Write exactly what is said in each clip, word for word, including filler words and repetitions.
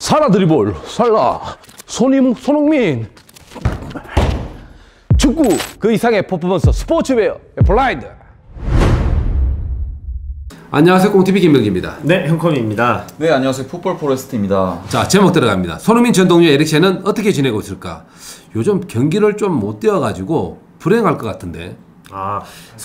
살아 드리볼 살라 손임 손흥민 축구 그 이상의 퍼포먼스 스포츠웨어 블라인드. 안녕하세요, 꽁티비 김명기입니다. 네, 형컴입니다. 네, 안녕하세요, 풋볼 포레스트입니다. 자, 제목 들어갑니다. 손흥민 전 동료 에릭센은 어떻게 지내고 있을까? 요즘 경기를 좀 못 뛰어가지고 불행할 것 같은데. 아,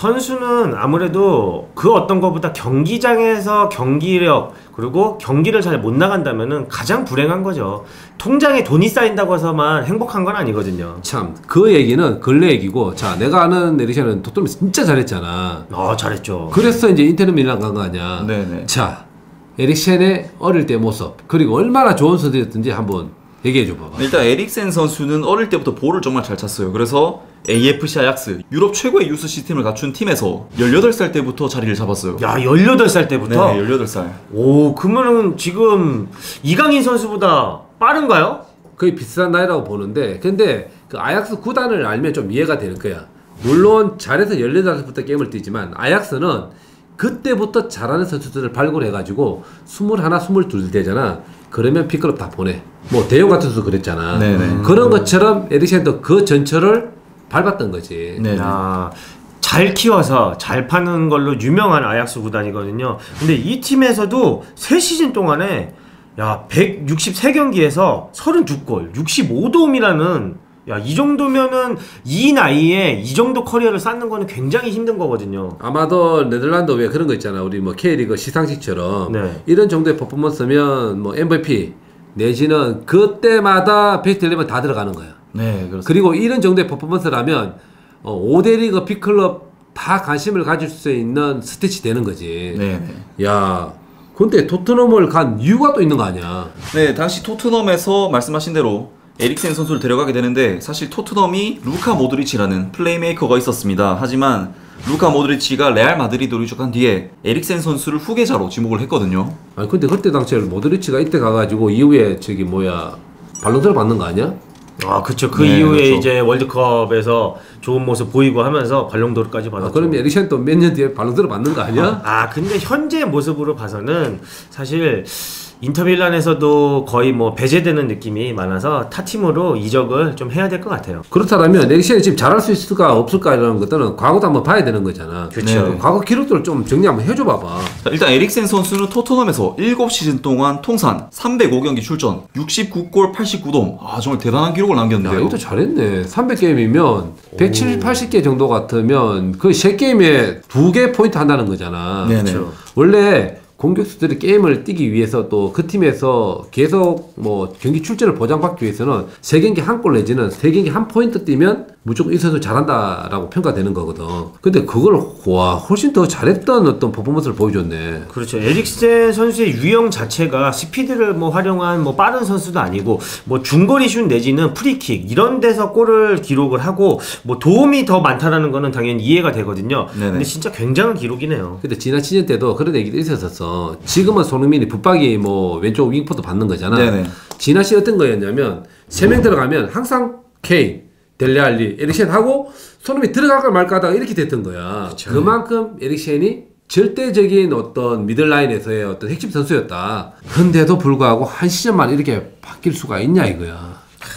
선수는 아무래도 그 어떤 것보다 경기장에서 경기력 그리고 경기를 잘 못 나간다면은 가장 불행한 거죠. 통장에 돈이 쌓인다고 해서만 행복한 건 아니거든요. 참, 그 얘기는 근래 얘기고, 자, 내가 아는 에릭센은 토트넘이 진짜 잘했잖아. 아, 잘했죠. 그래서 이제 인테르 밀란 간 거 아니야. 네네. 자, 에릭센의 어릴 때 모습, 그리고 얼마나 좋은 선수였던지 한번 얘기해 줘 봐봐. 일단 에릭센 선수는 어릴 때부터 볼을 정말 잘 찼어요. 그래서 에이에프씨 아약스, 유럽 최고의 유스 시스템을 갖춘 팀에서 열여덟 살 때부터 자리를 잡았어요. 야, 열여덟 살 때부터? 네, 열여덟 살. 오, 그러면은 지금 이강인 선수보다 빠른가요? 거의 비슷한 나이라고 보는데, 근데 그 아약스 구단을 알면 좀 이해가 되는 거야. 물론 잘해서 열여덟 살부터 게임을 뛰지만 아약스는 그때부터 잘하는 선수들을 발굴해가지고 스물하나, 스물둘 되잖아. 그러면 B클럽 다 보내. 뭐 대용 같은 선수 그랬잖아. 네네. 그런 것처럼 에릭센도 그 전철을 밟았던 거지. 네. 야, 잘 키워서 잘 파는 걸로 유명한 아약스 구단이거든요. 근데 이 팀에서도 세 시즌 동안에 야, 백육십삼 경기에서 삼십이 골, 육십오 도움이라는, 야, 이 정도면은 이 나이에 이 정도 커리어를 쌓는 거는 굉장히 힘든 거거든요. 아마도 네덜란드 왜 그런 거 있잖아. 우리 뭐 K리그 시상식처럼 네. 이런 정도의 퍼포먼스면 뭐 엠브이피 내지는 그때마다 베스트 십일 다 들어가는 거야. 네, 그렇습니다. 그리고 이런 정도의 퍼포먼스라면 어, 오 대 리그 B클럽 다 관심을 가질 수 있는 스태치 되는 거지. 네. 야, 근데 토트넘을 간 이유가 또 있는 거 아니야? 네, 당시 토트넘에서 말씀하신 대로 에릭센 선수를 데려가게 되는데, 사실 토트넘이 루카 모드리치라는 플레이메이커가 있었습니다. 하지만 루카 모드리치가 레알 마드리드로 이적한 뒤에 에릭센 선수를 후계자로 지목을 했거든요. 아니 근데 그때 당시에 모드리치가 이때 가가지고 이후에 저기 뭐야 발로도르 받는 거 아니야? 아, 그쵸. 그 네, 이후에 그렇죠. 이제 월드컵에서 좋은 모습 보이고 하면서 발롱도르까지 받았죠. 아, 그럼 에릭센 또 몇 년 뒤에 발로도르 받는 거 아니야? 아, 근데 현재 모습으로 봐서는 사실 인터밀란에서도 거의 뭐 배제되는 느낌이 많아서 타 팀으로 이적을 좀 해야 될 것 같아요. 그렇다면 에릭센이 지금 잘할 수 있을까 없을까 이런 것들은 과거도 한번 봐야 되는 거잖아. 그렇죠. 네. 과거 기록들을 좀 정리 한번 해줘 봐봐. 자, 일단 에릭센 선수는 토트넘에서 일곱 시즌 동안 통산 삼백오 경기 출전, 육십구 골, 팔십구 도움. 아, 정말 대단한 기록을 야, 남겼는데요. 이것도 잘했네. 삼백 게임이면 백칠십, 팔십 개 정도 같으면 그 세 게임에 두 개 포인트 한다는 거잖아. 네네. 그렇죠. 원래 공격수들이 게임을 뛰기 위해서 또 그 팀에서 계속 뭐 경기 출전을 보장받기 위해서는 세 경기 한 골 내지는 세 경기 한 포인트 뛰면 무조건 이 선수 잘한다라고 평가되는 거거든. 근데 그걸 와 훨씬 더 잘했던 어떤 퍼포먼스를 보여줬네. 그렇죠. 에릭센 선수의 유형 자체가 스피드를 뭐 활용한 뭐 빠른 선수도 아니고 뭐 중거리 슛 내지는 프리킥 이런 데서 골을 기록을 하고 뭐 도움이 더 많다라는 거는 당연히 이해가 되거든요. 네네. 근데 진짜 굉장한 기록이네요. 근데 지난 시즌 때도 그런 얘기도 있었었어. 지금은 손흥민이 붙박이 뭐 왼쪽 윙포도 받는 거잖아. 네네. 지난 시즌 어떤 거였냐면 세 명 들어가면 항상 K, 델레알리, 에릭센 하고 손흥민이 들어갈까 말까 하다가 이렇게 됐던 거야. 그쵸. 그만큼 에릭센이 절대적인 어떤 미들라인에서의 어떤 핵심 선수였다. 그런데도 불구하고 한 시즌만 이렇게 바뀔 수가 있냐 이거야.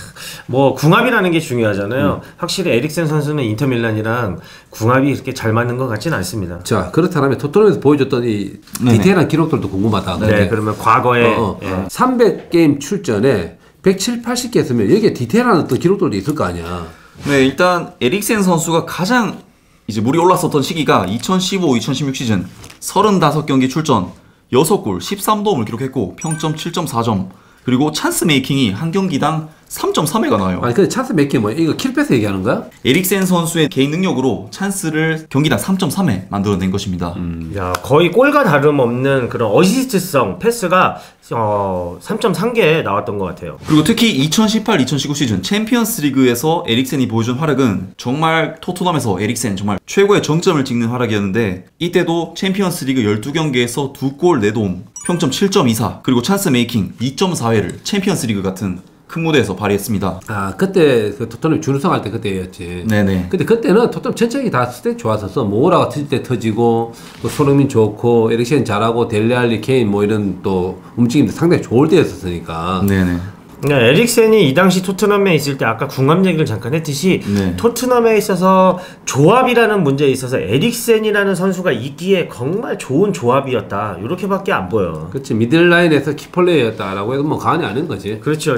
뭐 궁합이라는 게 중요하잖아요. 음. 확실히 에릭센 선수는 인터밀란이랑 궁합이 그렇게 잘 맞는 것 같지는 않습니다. 자, 그렇다면 토트넘에서 보여줬던 이 네네. 디테일한 기록들도 궁금하다. 네, 근데 그러면 과거에 어, 어. 예. 삼백 게임 출전에 백칠십, 팔십 개 했으면 여기에 디테일한 어떤 기록들도 있을 거 아니야. 네, 일단 에릭센 선수가 가장 이제 물이 올랐었던 시기가 이천십오, 이천십육 시즌 삼십오 경기 출전, 여섯 골, 십삼 도움을 기록했고 평점 칠 점 사 점, 그리고 찬스 메이킹이 한 경기당 삼 점 삼 회가 나와요. 아니 근데 찬스 몇 개 뭐야? 이거 킬패스 얘기하는 거야? 에릭센 선수의 개인 능력으로 찬스를 경기당 삼 점 삼 회 만들어낸 것입니다. 음. 야, 거의 골과 다름없는 그런 어시스트성 패스가 어, 삼 점 삼 개 나왔던 것 같아요. 그리고 특히 이천십팔, 이천십구 시즌 챔피언스 리그에서 에릭센이 보여준 활약은 정말 토트넘에서 에릭센 정말 최고의 정점을 찍는 활약이었는데, 이때도 챔피언스 리그 열두 경기에서 두 골 네 도움, 평점 칠 점 이사, 그리고 찬스 메이킹 이 점 사 회를 챔피언스 리그 같은 큰 무대에서 발휘했습니다. 아 그때 그 토트넘 준우승 할 때 그때였지. 네네. 근데 그때는 토트넘 전체가 다 스탯 좋았었어. 모라가 터질 때 터지고 또 손흥민 좋고 에릭센 잘하고 델레알리 케인 뭐 이런 또 움직임도 상당히 좋을 때였었으니까. 네네. 그러니까 에릭센이 이 당시 토트넘에 있을 때 아까 궁합 얘기를 잠깐 했듯이 네. 토트넘에 있어서 조합이라는 문제에 있어서 에릭센이라는 선수가 있기에 정말 좋은 조합이었다 이렇게밖에 안 보여. 그렇지. 미들라인에서 키플레이였다라고 해도 뭐 과언이 아닌 거지. 그렇죠.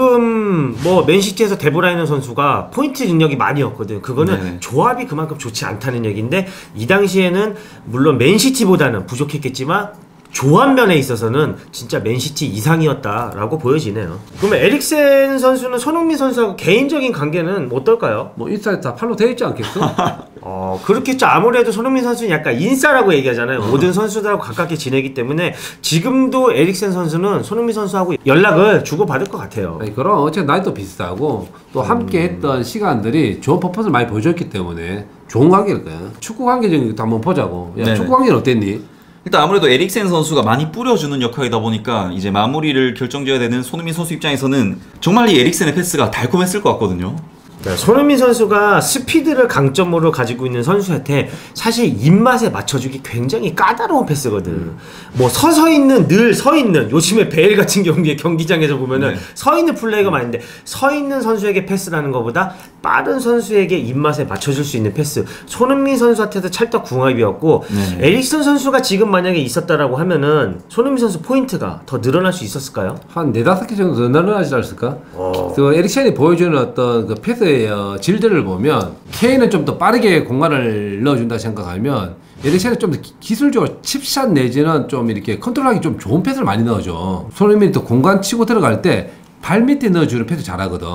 지금 뭐 맨시티에서 데브라이너 선수가 포인트 능력이 많이었거든. 그거는 네네. 조합이 그만큼 좋지 않다는 얘기인데 이 당시에는 물론 맨시티보다는 부족했겠지만 조합 면에 있어서는 진짜 맨시티 이상이었다라고 보여지네요. 그러면 에릭센 선수는 손흥민 선수하고 개인적인 관계는 어떨까요? 뭐 인사이트 다 팔로 돼 있지 않겠어? 어 그렇겠죠. 아무래도 손흥민 선수는 약간 인싸라고 얘기하잖아요. 어. 모든 선수들하고 가깝게 지내기 때문에 지금도 에릭센 선수는 손흥민 선수하고 연락을 주고받을 것 같아요. 아니, 그럼 어차피 나이도 비슷하고 또 함께 했던 시간들이 좋은 퍼포먼스를 많이 보여줬기 때문에 좋은 관계일 거야. 축구 관계적인 것도 한번 보자고. 야, 네네. 축구 관계는 어땠니? 일단 아무래도 에릭센 선수가 많이 뿌려주는 역할이다 보니까 이제 마무리를 결정지어야 되는 손흥민 선수 입장에서는 정말 이 에릭센의 패스가 달콤했을 것 같거든요. 손흥민 선수가 스피드를 강점으로 가지고 있는 선수한테 사실 입맛에 맞춰주기 굉장히 까다로운 패스거든. 음. 뭐 서서 있는 늘 서 있는 요즘에 베일 같은 경우에 경기장에서 보면은 네. 서 있는 플레이가 많은데 서 있는 선수에게 패스라는 것보다 빠른 선수에게 입맛에 맞춰줄 수 있는 패스. 손흥민 선수한테도 찰떡궁합이었고 네. 에릭슨 선수가 지금 만약에 있었다라고 하면은 손흥민 선수 포인트가 더 늘어날 수 있었을까요? 한 네다섯 개 정도 더 늘어나지 않았을까? 어. 그 에릭센이 보여주는 어떤 그 패스의 어, 질들을 보면 케인은 좀 더 빠르게 공간을 넣어준다 생각하면 에릭센은 좀 더 기술적으로 칩샷 내지는 좀 이렇게 컨트롤하기 좀 좋은 패스를 많이 넣어줘. 손흥민이 또 공간 치고 들어갈 때 발밑에 넣어주는 패스 잘하거든.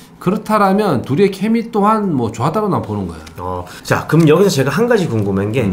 그렇다라면 둘의 케미 또한 뭐 좋았다고 난 보는 거야. 어, 자, 그럼 여기서 제가 한 가지 궁금한 게 음.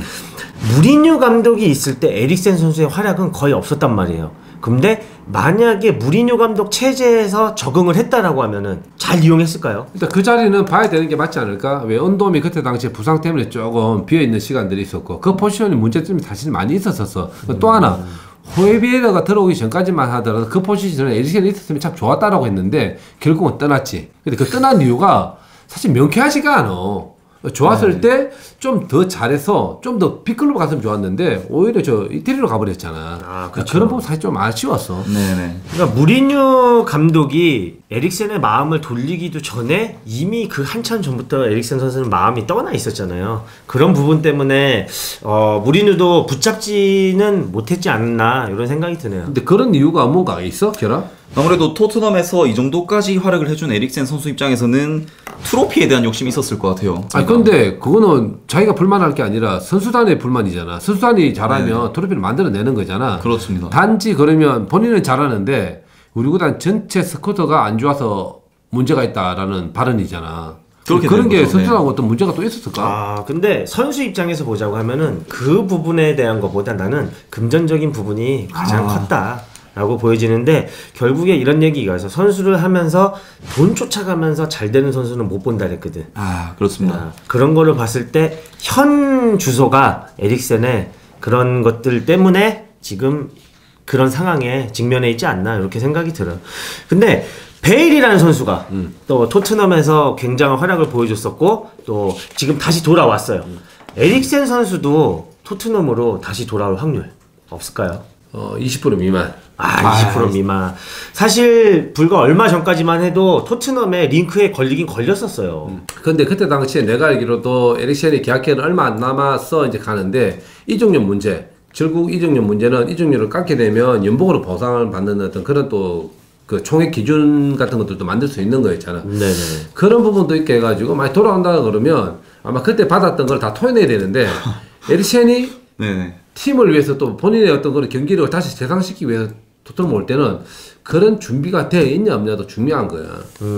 무리뉴 감독이 있을 때 에릭센 선수의 활약은 거의 없었단 말이에요. 근데 만약에 무리뉴 감독 체제에서 적응을 했다라고 하면은 잘 이용했을까요? 일단 그 자리는 봐야 되는 게 맞지 않을까? 왜 언돔이 그때 당시에 부상 때문에 조금 비어있는 시간들이 있었고 그 포지션이 문제점이 사실 많이 있었었어. 음. 또 하나 호이비에르가 들어오기 전까지만 하더라도 그 포지션에 에릭센이 있었으면 참 좋았다라고 했는데 결국은 떠났지. 근데 그 떠난 이유가 사실 명쾌하지가 않아. 좋았을 때 좀 더 잘해서 좀 더 빅클럽 갔으면 좋았는데 오히려 저 이태리로 가버렸잖아. 아, 그렇죠. 그런 부분 사실 좀 아쉬웠어. 네네. 그러니까 무리뉴 감독이 에릭센의 마음을 돌리기도 전에 이미 그 한참 전부터 에릭센 선수는 마음이 떠나 있었잖아요. 그런 부분 때문에 어, 무리뉴도 붙잡지는 못했지 않나 이런 생각이 드네요. 근데 그런 이유가 뭔가 있어? 결합? 아무래도 토트넘에서 이 정도까지 활약을 해준 에릭센 선수 입장에서는 트로피에 대한 욕심이 있었을 것 같아요. 아니 근데 그거는 자기가 불만할 게 아니라 선수단의 불만이잖아. 선수단이 잘하면 네. 트로피를 만들어내는 거잖아. 그렇습니다. 단지 그러면 본인은 잘하는데 우리 구단 전체 스쿼드가 안 좋아서 문제가 있다라는 발언이잖아. 그렇게 그런 게 거죠. 선수단하고 네. 어떤 문제가 또 있었을까? 아 근데 선수 입장에서 보자고 하면은 그 부분에 대한 것보다 나는 금전적인 부분이 가장 아. 컸다 라고 보여지는데 결국에 이런 얘기가 있어. 선수를 하면서 돈 쫓아가면서 잘 되는 선수는 못 본다 그랬거든. 아 그렇습니다. 아, 그런 거를 봤을 때 현 주소가 에릭센의 그런 것들 때문에 지금 그런 상황에 직면해 있지 않나 이렇게 생각이 들어요. 근데 베일이라는 선수가 음. 또 토트넘에서 굉장한 활약을 보여줬었고 또 지금 다시 돌아왔어요. 음. 에릭센 선수도 토트넘으로 다시 돌아올 확률 없을까요? 어, 이십 퍼센트 미만. 아, 이십 퍼센트 미만. 사실 불과 얼마 전까지만 해도 토트넘의 링크에 걸리긴 걸렸었어요. 음. 근데 그때 당시에 내가 알기로도 에릭센이 계약기간 얼마 안 남아서 이제 가는데 이적료 문제. 결국 이적료 문제는 이적료를 깎게 되면 연봉으로 보상을 받는 어떤 그런 또 그 총액 기준 같은 것들도 만들 수 있는 거였잖아. 네네. 그런 부분도 있게 해가지고 많이 돌아온다 그러면 아마 그때 받았던 걸 다 토해내야 되는데 에릭센이 네네. 팀을 위해서 또 본인의 어떤 그런 경기를 다시 재상시키기 위해서 토트넘 올 때는 그런 준비가 돼 있냐 없냐도 중요한 거야.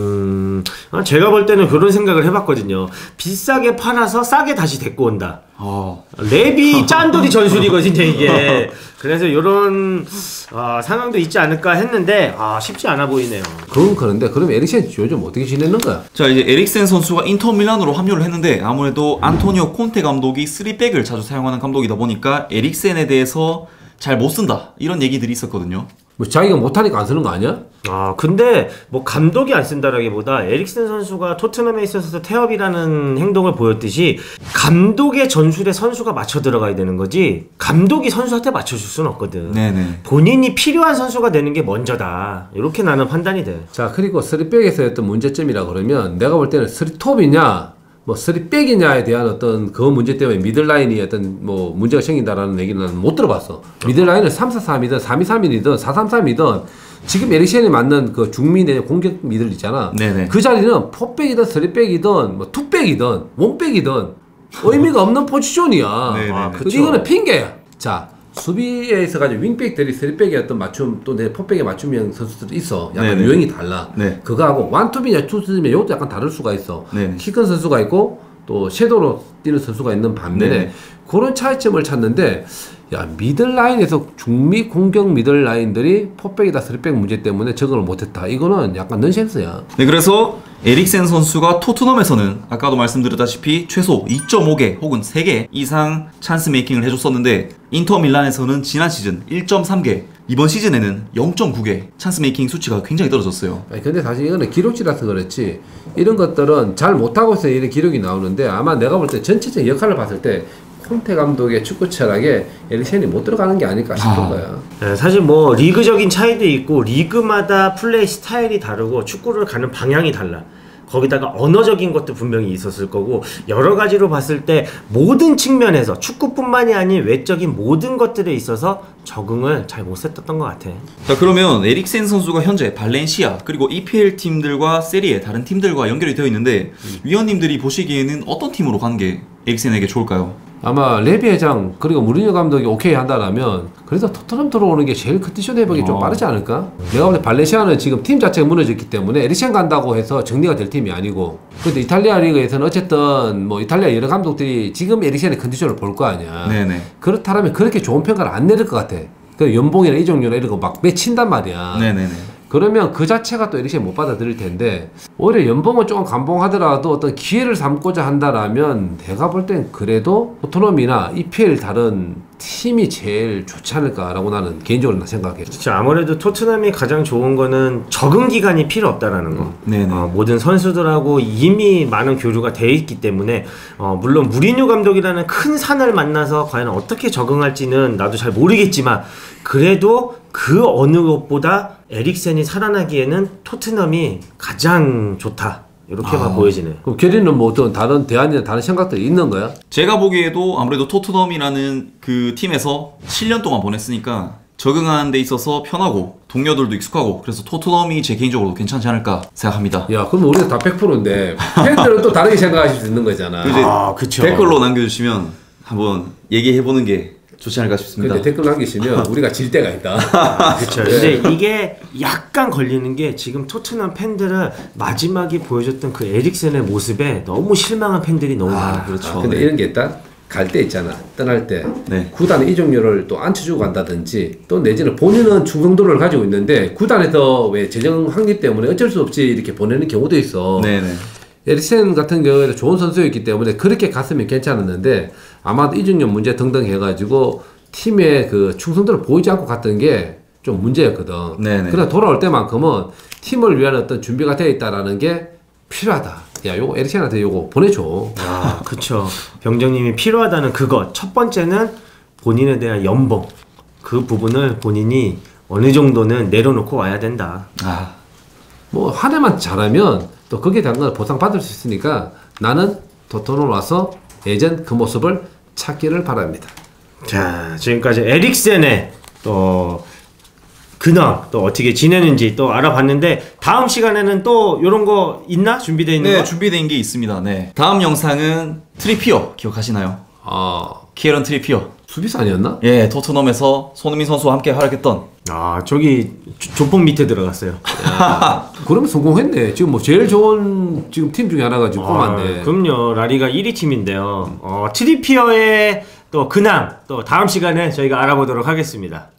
음, 아, 제가 볼 때는 그런 생각을 해봤거든요. 비싸게 팔아서 싸게 다시 데리고 온다. 어. 랩이 짠돌이 전술이거든요, 이게. 그래서 이런 아, 상황도 있지 않을까 했는데 아, 쉽지 않아 보이네요. 그건 그런데 그럼 에릭센 요즘 어떻게 지내는 거야? 자 이제 에릭센 선수가 인터 밀란으로 합류를 했는데 아무래도 안토니오 콘테 감독이 쓰리백을 자주 사용하는 감독이다 보니까 에릭센에 대해서 잘 못 쓴다 이런 얘기들이 있었거든요. 뭐 자기가 못하니까 안 쓰는 거 아니야? 아 근데 뭐 감독이 안 쓴다라기보다 에릭센 선수가 토트넘에 있어서 태업이라는 행동을 보였듯이 감독의 전술에 선수가 맞춰 들어가야 되는 거지 감독이 선수한테 맞춰줄 수는 없거든. 네네. 본인이 필요한 선수가 되는 게 먼저다. 이렇게 나는 판단이 돼. 자 그리고 쓰리백에서 어떤 문제점이라 그러면 내가 볼 때는 쓰리톱이냐 뭐 쓰리백이냐에 대한 어떤 그 문제 때문에 미들라인이 어떤 뭐 문제가 생긴다라는 얘기는 나는 못 들어봤어. 미들라인을 삼 사 삼이든 삼 이 삼이든 사 삼 삼이든 지금 에릭센이 맞는 그 중미의 공격 미들 있잖아. 네네. 그 자리는 포백이든 쓰리백이든 뭐 투백이든 원백이든 의미가 없는 포지션이야. 네네네. 아, 그쵸. 이거는 핑계야. 자 수비에 있어가지고 윙백들이 쓰리백의 어떤 맞춤 또 내 포백의 맞춤형 선수들이 있어. 약간 네네. 유형이 달라. 네. 그거하고 원투비냐 투투비냐 이것도 약간 다를 수가 있어. 네네. 키 큰 선수가 있고 또 섀도로 뛰는 선수가 있는 반면에 네네. 그런 차이점을 찾는데 야 미들라인에서 중미 공격 미들라인들이 포백이다 쓰리백 문제 때문에 적응을 못했다. 이거는 약간 넌센스야. 네, 그래서 에릭센 선수가 토트넘에서는 아까도 말씀드렸다시피 최소 이 점 오 개 혹은 세 개 이상 찬스 메이킹을 해줬었는데 인터 밀란에서는 지난 시즌 일 점 삼 개, 이번 시즌에는 영 점 구 개 찬스 메이킹 수치가 굉장히 떨어졌어요. 아니, 근데 사실 이거는 기록지라서 그렇지 이런 것들은 잘 못하고 있어야 이런 기록이 나오는데 아마 내가 볼 때 전체적인 역할을 봤을 때 콘테 감독의 축구 철학에 에릭센이 못 들어가는 게 아닐까 싶은 아. 거야. 네, 사실 뭐 리그적인 차이도 있고 리그마다 플레이 스타일이 다르고 축구를 가는 방향이 달라. 거기다가 언어적인 것도 분명히 있었을 거고 여러 가지로 봤을 때 모든 측면에서 축구뿐만이 아닌 외적인 모든 것들에 있어서 적응을 잘 못 했던 것 같아. 자, 그러면 에릭센 선수가 현재 발렌시아 그리고 이피엘 팀들과 세리에 다른 팀들과 연결이 되어 있는데 음. 위원님들이 보시기에는 어떤 팀으로 가는 게 에릭센에게 좋을까요? 아마 레비 회장 그리고 무리뉴 감독이 오케이 한다라면 그래도 토트넘 들어오는 게 제일 컨디션 회복이 어. 좀 빠르지 않을까? 내가 볼 때 발렌시아는 지금 팀 자체가 무너졌기 때문에 에릭센 간다고 해서 정리가 될 팀이 아니고 근데 이탈리아 리그에서는 어쨌든 뭐 이탈리아 여러 감독들이 지금 에릭센의 컨디션을 볼 거 아니야. 네네. 그렇다면 그렇게 좋은 평가를 안 내릴 것 같아. 그 연봉이나 이적료나 이런 거 막 맺힌단 말이야. 네네네. 그러면 그 자체가 또 에릭센 못 받아들일 텐데 오히려 연봉을 조금 감봉하더라도 어떤 기회를 삼고자 한다라면 내가 볼 땐 그래도 토트넘이나 이피엘 다른 팀이 제일 좋지 않을까라고 나는 개인적으로 생각해. 진짜 아무래도 토트넘이 가장 좋은 거는 적응 기간이 필요 없다라는 거. 네네. 어, 모든 선수들하고 이미 많은 교류가 돼 있기 때문에 어, 물론 무리뉴 감독이라는 큰 산을 만나서 과연 어떻게 적응할지는 나도 잘 모르겠지만 그래도 그 어느 것보다 에릭센이 살아나기에는 토트넘이 가장 좋다. 이렇게만 아. 보여지네. 그럼 결의는 뭐 어떤 다른 대안이나 다른 생각들이 있는 거야? 제가 보기에도 아무래도 토트넘이라는 그 팀에서 칠 년 동안 보냈으니까 적응하는 데 있어서 편하고 동료들도 익숙하고 그래서 토트넘이 제 개인적으로 괜찮지 않을까 생각합니다. 야, 그럼 우리가 다 백 퍼센트인데 팬들은 또 다르게 생각하실 수 있는 거잖아. 이제 아, 그쵸. 댓글로 남겨주시면 한번 얘기해보는 게 좋지 않을까 싶습니다. 근데 댓글 남기시면 우리가 질 때가 있다. 그렇죠. 근데 이게 약간 걸리는 게 지금 토트넘 팬들은 마지막에 보여줬던 그 에릭센의 모습에 너무 실망한 팬들이 너무 많아. 그렇죠. 아, 근데 네. 이런 게 있다. 갈 때 있잖아. 떠날 때 네. 구단의 이적료를 또 안 쳐주고 간다든지 또 내지는 본인은 충성도를 가지고 있는데 구단에서 왜 재정 확립 때문에 어쩔 수 없이 이렇게 보내는 경우도 있어. 네네. 에릭센 같은 경우에는 좋은 선수였기 때문에 그렇게 갔으면 괜찮았는데 아마도 이적료 문제 등등 해가지고 팀의 그 충성도를 보이지 않고 갔던 게 좀 문제였거든. 네네. 그러나 돌아올 때만큼은 팀을 위한 어떤 준비가 되어 있다라는 게 필요하다. 야, 요거 에릭센한테 요거 보내줘. 아, 그쵸. 병정님이 필요하다는 그것. 첫 번째는 본인에 대한 연봉. 그 부분을 본인이 어느 정도는 내려놓고 와야 된다. 아, 뭐 한 해만 잘하면 또 거기에 대한 건 보상받을 수 있으니까 나는 토트넘 와서 예전 그 모습을 찾기를 바랍니다. 자, 지금까지 에릭센의 또 근황 또 어떻게 지내는지 또 알아봤는데 다음 시간에는 또 이런 거 있나? 준비되어 있는 네, 거? 준비된 게 있습니다. 네. 다음 영상은 트리피어 기억하시나요? 아, 키에런 트리피어. 수비수 아니었나? 예, 토트넘에서 손흥민 선수와 함께 활약했던. 아, 저기 조- 조폭 밑에 들어갔어요. 그러면 성공했네. 지금 뭐 제일 좋은 지금 팀 중에 하나가 지금 꼽았네. 아, 그럼요. 라리가 일 위 팀인데요. 어, 트리피어의 또 근황 또 다음 시간에 저희가 알아보도록 하겠습니다.